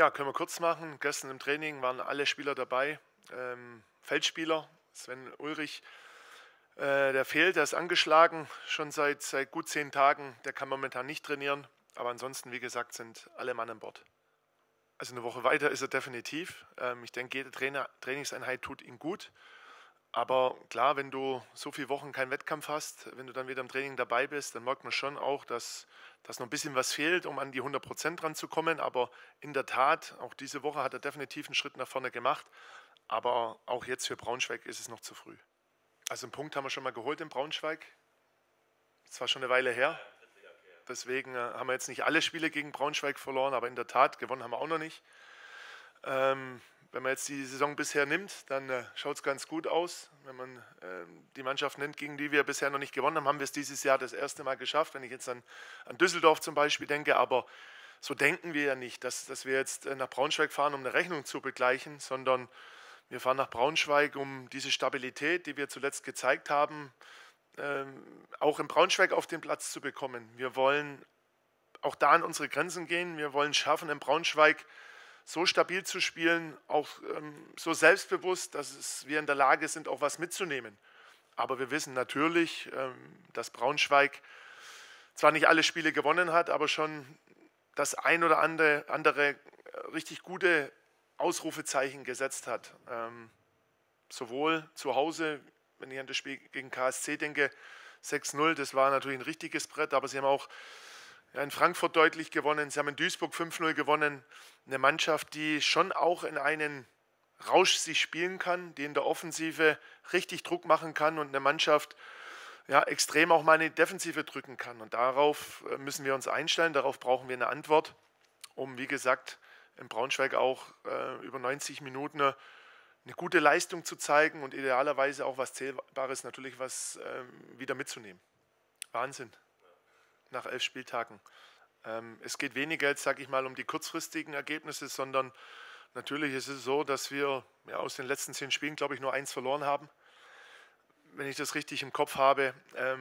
Ja, können wir kurz machen. Gestern im Training waren alle Spieler dabei. Feldspieler, Sven Ulrich, der fehlt, der ist angeschlagen, schon seit gut 10 Tagen. Der kann momentan nicht trainieren. Aber ansonsten, wie gesagt, sind alle Mann an Bord. Also eine Woche weiter ist er definitiv. Ich denke, jede Trainingseinheit tut ihm gut. Aber klar, wenn du so viele Wochen keinen Wettkampf hast, wenn du dann wieder im Training dabei bist, dann merkt man schon auch, dass noch ein bisschen was fehlt, um an die 100% ranzukommen. Aber in der Tat, auch diese Woche hat er definitiv einen Schritt nach vorne gemacht. Aber auch jetzt für Braunschweig ist es noch zu früh. Also einen Punkt haben wir schon mal geholt in Braunschweig. Das war schon eine Weile her. Deswegen haben wir jetzt nicht alle Spiele gegen Braunschweig verloren, aber in der Tat, gewonnen haben wir auch noch nicht. Wenn man jetzt die Saison bisher nimmt, dann schaut es ganz gut aus. Wenn man die Mannschaft nimmt, gegen die wir bisher noch nicht gewonnen haben, haben wir es dieses Jahr das erste Mal geschafft. Wenn ich jetzt an Düsseldorf zum Beispiel denke, aber so denken wir ja nicht, dass wir jetzt nach Braunschweig fahren, um eine Rechnung zu begleichen, sondern wir fahren nach Braunschweig, um diese Stabilität, die wir zuletzt gezeigt haben, auch in Braunschweig auf den Platz zu bekommen. Wir wollen auch da an unsere Grenzen gehen. Wir wollen schaffen, in Braunschweig so stabil zu spielen, auch so selbstbewusst, dass wir in der Lage sind, auch was mitzunehmen. Aber wir wissen natürlich, dass Braunschweig zwar nicht alle Spiele gewonnen hat, aber schon das ein oder andere richtig gute Ausrufezeichen gesetzt hat. Sowohl zu Hause, wenn ich an das Spiel gegen KSC denke, 6:0, das war natürlich ein richtiges Brett, aber sie haben auch in Frankfurt deutlich gewonnen, sie haben in Duisburg 5:0 gewonnen. Eine Mannschaft, die schon auch in einen Rausch sich spielen kann, die in der Offensive richtig Druck machen kann und eine Mannschaft extrem auch mal eine Defensive drücken kann. Und darauf müssen wir uns einstellen, darauf brauchen wir eine Antwort, um, wie gesagt, in Braunschweig auch über 90 Minuten eine gute Leistung zu zeigen und idealerweise auch was Zählbares natürlich wieder mitzunehmen. Wahnsinn. Nach 11 Spieltagen. Es geht weniger jetzt, sage ich mal, um die kurzfristigen Ergebnisse, sondern natürlich ist es so, dass wir aus den letzten 10 Spielen, glaube ich, nur 1 verloren haben. Wenn ich das richtig im Kopf habe.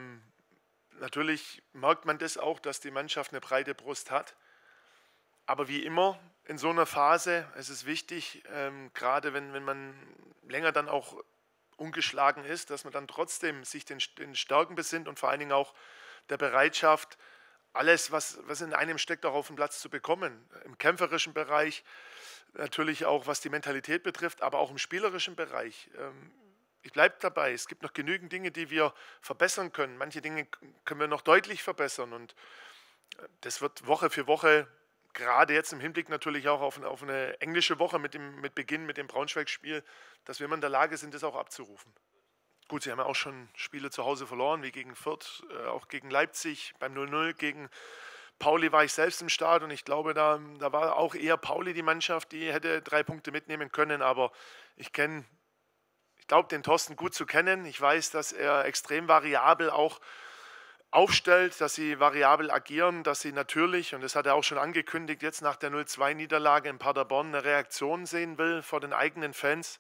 Natürlich merkt man das auch, dass die Mannschaft eine breite Brust hat. Aber wie immer in so einer Phase ist es wichtig, gerade wenn man länger dann auch ungeschlagen ist, dass man dann trotzdem sich den Stärken besinnt und vor allen Dingen auch der Bereitschaft, alles, was in einem steckt, auch auf den Platz zu bekommen. Im kämpferischen Bereich, natürlich auch was die Mentalität betrifft, aber auch im spielerischen Bereich. Ich bleibe dabei, es gibt noch genügend Dinge, die wir verbessern können. Manche Dinge können wir noch deutlich verbessern und das wird Woche für Woche, gerade jetzt im Hinblick natürlich auch auf eine englische Woche mit Beginn mit dem Braunschweig-Spiel, dass wir immer in der Lage sind, das auch abzurufen. Gut, sie haben ja auch schon Spiele zu Hause verloren, wie gegen Fürth, auch gegen Leipzig, beim 0:0 gegen Pauli war ich selbst im Stadion und ich glaube, da war auch eher Pauli die Mannschaft, die hätte 3 Punkte mitnehmen können, aber ich glaube, den Thorsten gut zu kennen. Ich weiß, dass er extrem variabel auch aufstellt, dass sie variabel agieren, dass sie natürlich, und das hat er auch schon angekündigt, jetzt nach der 0:2-Niederlage in Paderborn eine Reaktion sehen will vor den eigenen Fans.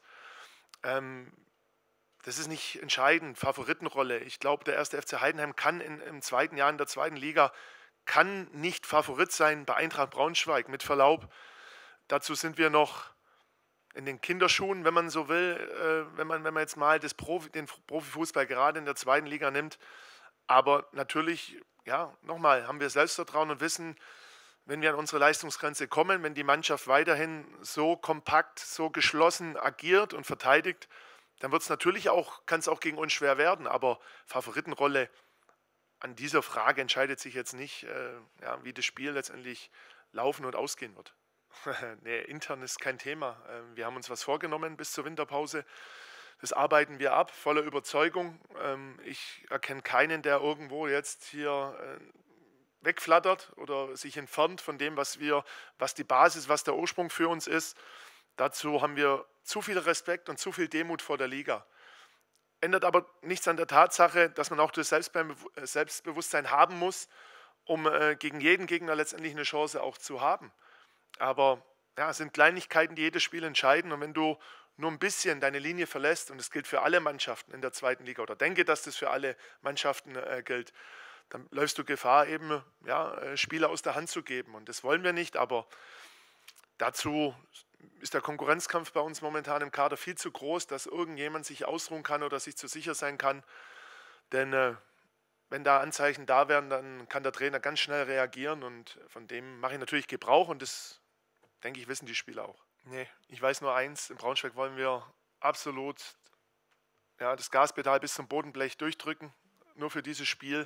Das ist nicht entscheidend, Favoritenrolle. Ich glaube, der 1. FC Heidenheim kann im zweiten Jahr in der zweiten Liga kann nicht Favorit sein bei Eintracht Braunschweig, mit Verlaub. Dazu sind wir noch in den Kinderschuhen, wenn man so will, wenn man jetzt mal den Profifußball gerade in der zweiten Liga nimmt. Aber natürlich, nochmal, haben wir Selbstvertrauen und wissen, wenn wir an unsere Leistungsgrenze kommen, wenn die Mannschaft weiterhin so kompakt, so geschlossen agiert und verteidigt, dann wird es natürlich auch, kann es auch gegen uns schwer werden. Aber Favoritenrolle, an dieser Frage entscheidet sich jetzt nicht, wie das Spiel letztendlich laufen und ausgehen wird. Nee, intern ist kein Thema. Wir haben uns was vorgenommen bis zur Winterpause. Das arbeiten wir ab, voller Überzeugung. Ich erkenne keinen, der irgendwo jetzt hier wegflattert oder sich entfernt von dem, was die Basis, was der Ursprung für uns ist. Dazu haben wir zu viel Respekt und zu viel Demut vor der Liga. Ändert aber nichts an der Tatsache, dass man auch das Selbstbewusstsein haben muss, um gegen jeden Gegner letztendlich eine Chance auch zu haben. Aber es sind Kleinigkeiten, die jedes Spiel entscheiden. Und wenn du nur ein bisschen deine Linie verlässt, und das gilt für alle Mannschaften in der zweiten Liga, oder denke, dass das für alle Mannschaften gilt, dann läufst du Gefahr, eben Spiele aus der Hand zu geben. Und das wollen wir nicht, aber Dazu ist der Konkurrenzkampf bei uns momentan im Kader viel zu groß, dass irgendjemand sich ausruhen kann oder sich zu sicher sein kann. Denn wenn da Anzeichen da wären, dann kann der Trainer ganz schnell reagieren und von dem mache ich natürlich Gebrauch und das, denke ich, wissen die Spieler auch. Nee, ich weiß nur eins, in Braunschweig wollen wir absolut, ja, das Gaspedal bis zum Bodenblech durchdrücken, nur für dieses Spiel.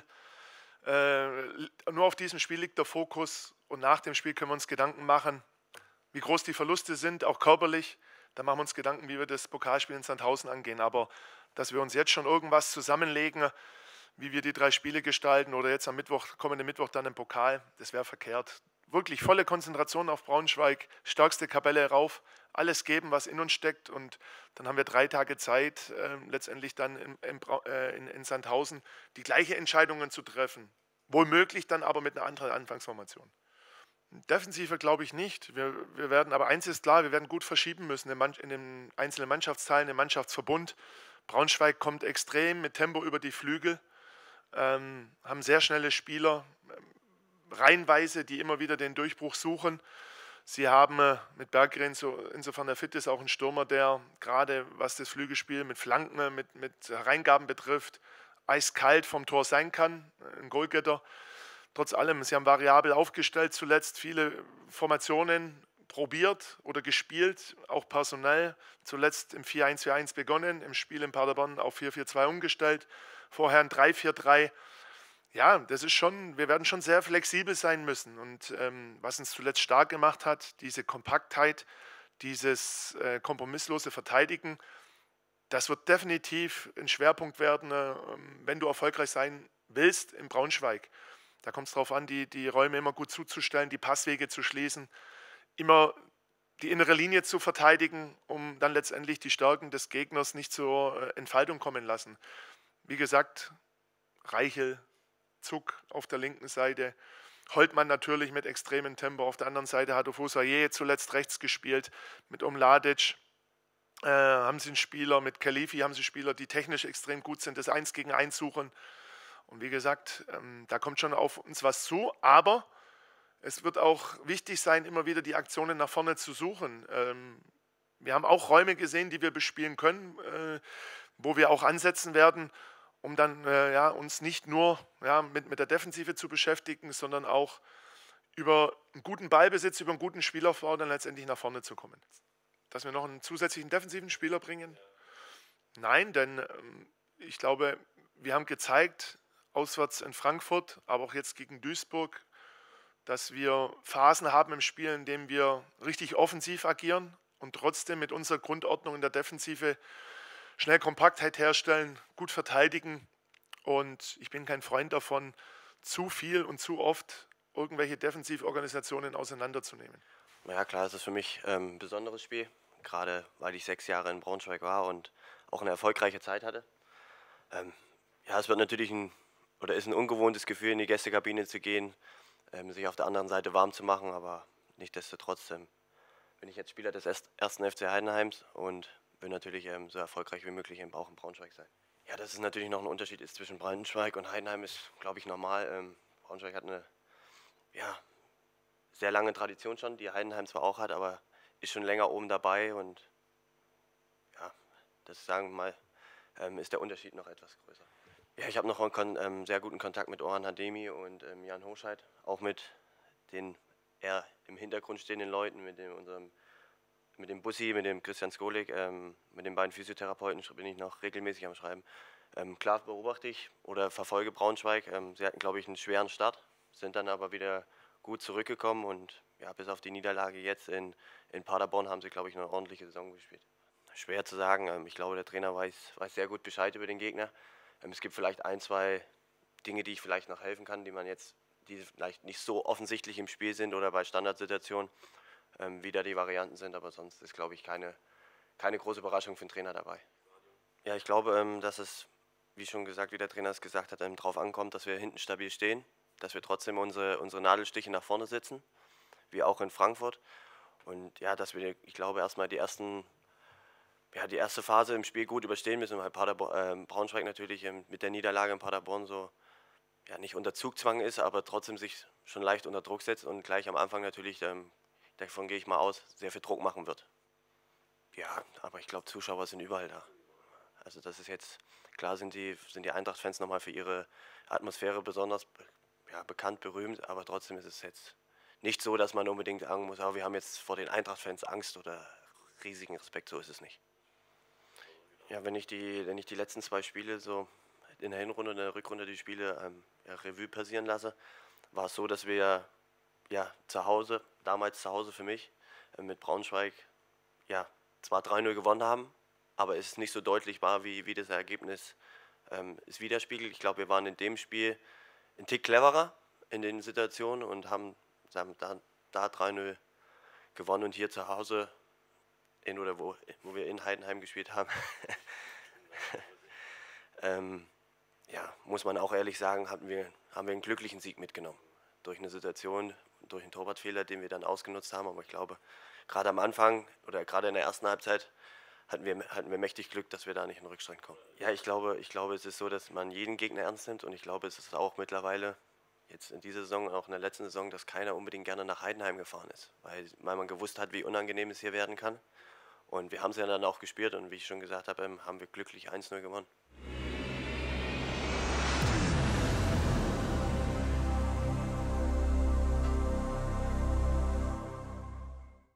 Nur auf diesem Spiel liegt der Fokus und nach dem Spiel können wir uns Gedanken machen, wie groß die Verluste sind, auch körperlich. Da machen wir uns Gedanken, wie wir das Pokalspiel in Sandhausen angehen. Aber dass wir uns jetzt schon irgendwas zusammenlegen, wie wir die 3 Spiele gestalten oder jetzt am Mittwoch, kommenden Mittwoch dann im Pokal, das wäre verkehrt. Wirklich volle Konzentration auf Braunschweig, stärkste Kapelle rauf, alles geben, was in uns steckt und dann haben wir 3 Tage Zeit, letztendlich dann in Sandhausen die gleichen Entscheidungen zu treffen. Wohlmöglich dann aber mit einer anderen Anfangsformation. Defensive glaube ich nicht. Wir werden, aber eins ist klar, wir werden gut verschieben müssen in den einzelnen Mannschaftsteilen, im Mannschaftsverbund. Braunschweig kommt extrem mit Tempo über die Flügel, haben sehr schnelle Spieler, reihenweise, die immer wieder den Durchbruch suchen. Sie haben mit Berggren, insofern er fit ist, auch einen Stürmer, der gerade was das Flügelspiel mit Flanken, mit Reingaben betrifft, eiskalt vom Tor sein kann, ein Goalgetter. Trotz allem, sie haben variabel aufgestellt, zuletzt viele Formationen probiert oder gespielt, auch personell. Zuletzt im 4-1-4-1 begonnen, im Spiel in Paderborn auf 4-4-2 umgestellt, vorher ein 3-4-3. Ja, das ist schon, wir werden schon sehr flexibel sein müssen. Und was uns zuletzt stark gemacht hat, diese Kompaktheit, dieses kompromisslose Verteidigen, das wird definitiv ein Schwerpunkt werden, wenn du erfolgreich sein willst in Braunschweig. Da kommt es darauf an, die Räume immer gut zuzustellen, die Passwege zu schließen, immer die innere Linie zu verteidigen, um dann letztendlich die Stärken des Gegners nicht zur Entfaltung kommen lassen. Wie gesagt, Reichel, Zug auf der linken Seite, Holtmann natürlich mit extremem Tempo. Auf der anderen Seite hat Ofosaye zuletzt rechts gespielt, mit Omladic. Haben sie einen Spieler, mit Khalifi haben sie Spieler, die technisch extrem gut sind, das 1 gegen 1 suchen. Und wie gesagt, da kommt schon auf uns was zu, aber es wird auch wichtig sein, immer wieder die Aktionen nach vorne zu suchen. Wir haben auch Räume gesehen, die wir bespielen können, wo wir auch ansetzen werden, um dann uns nicht nur mit der Defensive zu beschäftigen, sondern auch über einen guten Ballbesitz, über einen guten Spielaufbau dann letztendlich nach vorne zu kommen. Dass wir noch einen zusätzlichen defensiven Spieler bringen? Nein, denn ich glaube, wir haben gezeigt, auswärts in Frankfurt, aber auch jetzt gegen Duisburg, dass wir Phasen haben im Spiel, in denen wir richtig offensiv agieren und trotzdem mit unserer Grundordnung in der Defensive schnell Kompaktheit herstellen, gut verteidigen. Und ich bin kein Freund davon, zu viel und zu oft irgendwelche Defensivorganisationen auseinanderzunehmen. Ja klar, es ist für mich ein besonderes Spiel, gerade weil ich 6 Jahre in Braunschweig war und auch eine erfolgreiche Zeit hatte. Ja, es wird natürlich ist ein ungewohntes Gefühl, in die Gästekabine zu gehen, sich auf der anderen Seite warm zu machen, aber nichtsdestotrotz bin ich jetzt Spieler des 1. FC Heidenheims und will natürlich so erfolgreich wie möglich auch in Braunschweig sein. Ja, dass es natürlich noch ein Unterschied ist zwischen Braunschweig und Heidenheim ist, glaube ich, normal. Braunschweig hat eine sehr lange Tradition schon, die Heidenheim zwar auch hat, aber ist schon länger oben dabei und ja, das sagen wir mal, ist der Unterschied noch etwas größer. Ja, ich habe noch einen sehr guten Kontakt mit Orhan Hademi und Jan Hoscheid, auch mit den eher im Hintergrund stehenden Leuten, mit dem Bussi, mit dem Christian Skolik, mit den beiden Physiotherapeuten bin ich noch regelmäßig am Schreiben. Klar beobachte ich oder verfolge Braunschweig. Sie hatten, glaube ich, einen schweren Start, sind dann aber wieder gut zurückgekommen und ja, bis auf die Niederlage jetzt in Paderborn haben sie, glaube ich, eine ordentliche Saison gespielt. Schwer zu sagen. Ich glaube, der Trainer weiß sehr gut Bescheid über den Gegner. Es gibt vielleicht 1, 2 Dinge, die ich vielleicht noch helfen kann, die vielleicht nicht so offensichtlich im Spiel sind oder bei Standardsituationen, wie da die Varianten sind, aber sonst ist, glaube ich, keine große Überraschung für den Trainer dabei. Ja, ich glaube, dass es, wie schon gesagt, wie der Trainer es gesagt hat, darauf ankommt, dass wir hinten stabil stehen, dass wir trotzdem unsere Nadelstiche nach vorne setzen, wie auch in Frankfurt. Und ja, dass wir, ich glaube, erstmal die erste Phase im Spiel gut überstehen müssen, weil Braunschweig natürlich mit der Niederlage in Paderborn so nicht unter Zugzwang ist, aber trotzdem sich schon leicht unter Druck setzt und gleich am Anfang natürlich davon gehe ich mal aus, sehr viel Druck machen wird. Ja, aber ich glaube, Zuschauer sind überall da. Also das ist jetzt, klar sind die Eintracht-Fans nochmal für ihre Atmosphäre besonders bekannt, berühmt, aber trotzdem ist es jetzt nicht so, dass man unbedingt sagen muss, wir haben jetzt vor den Eintracht-Fans Angst oder riesigen Respekt, so ist es nicht. Ja, wenn ich die letzten 2 Spiele so in der Hinrunde und in der Rückrunde die Spiele Revue passieren lasse, war es so, dass wir damals zu Hause für mich, mit Braunschweig, zwar 3-0 gewonnen haben, aber es nicht so deutlich war, wie das Ergebnis es widerspiegelt. Ich glaube, wir waren in dem Spiel ein Tick cleverer in den Situationen und haben da 3-0 gewonnen und hier zu Hause, wo wir in Heidenheim gespielt haben, muss man auch ehrlich sagen, haben wir einen glücklichen Sieg mitgenommen. Durch eine Situation, durch einen Torwartfehler, den wir dann ausgenutzt haben. Aber ich glaube, gerade am Anfang oder gerade in der ersten Halbzeit hatten wir mächtig Glück, dass wir da nicht in den Rückstand kommen. Ja, ich glaube, es ist so, dass man jeden Gegner ernst nimmt und ich glaube, es ist auch mittlerweile jetzt in dieser Saison und auch in der letzten Saison, dass keiner unbedingt gerne nach Heidenheim gefahren ist, weil man gewusst hat, wie unangenehm es hier werden kann. Und wir haben es ja dann auch gespürt und wie ich schon gesagt habe, haben wir glücklich 1-0 gewonnen.